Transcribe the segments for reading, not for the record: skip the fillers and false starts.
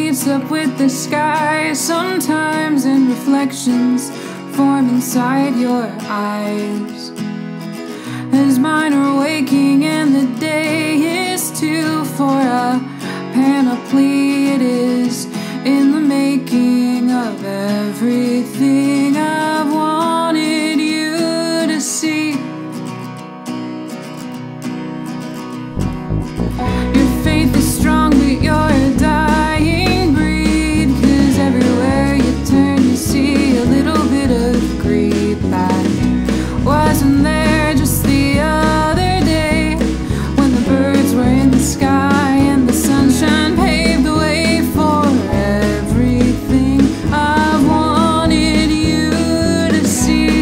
meets up with the sky, sometimes in reflections form inside your eyes. As mine are waking and the day is too for a panoply, it is in the making of everything I've wanted you to see. Your faith is strong, but you're a dying breed, 'cause everywhere you turn you see a little bit of greed that wasn't there just the other day, when the birds were in the sky and the sunshine paved the way for everything I've wanted you to see.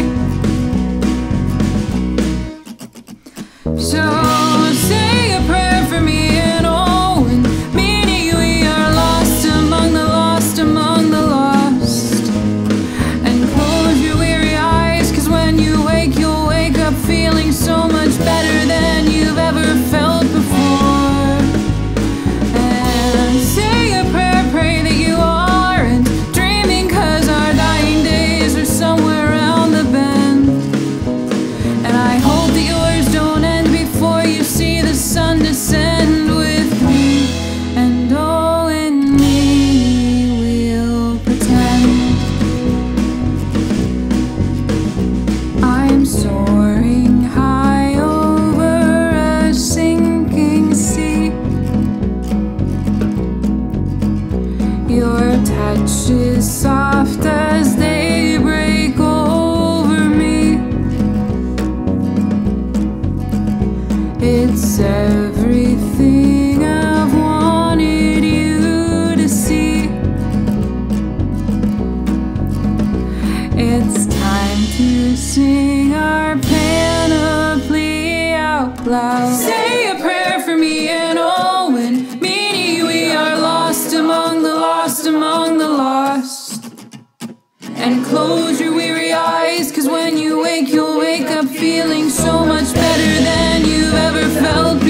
So say a prayer for me and Owen Meany. We are lost among the lost, among the lost. And close your weary eyes, 'cause when you wake you'll wake up feeling so much better than you've ever felt before. And say a prayer, pray that you aren't dreaming, 'cause our dying days are somewhere around the bend. And I hope that yours don't end before you see the sun descend. With me and Owen Meany we'll pretend. I'm soaring high over a sinking sea. Your touch is soft as they break over me. It's everything I've wanted you to see. It's time to sing our panoply out loud. Say a prayer for me and Owen Meany. We are lost among the lost, among the lost. And close your weary eyes, 'cause when you wake you'll wake up feeling so much better than you've ever felt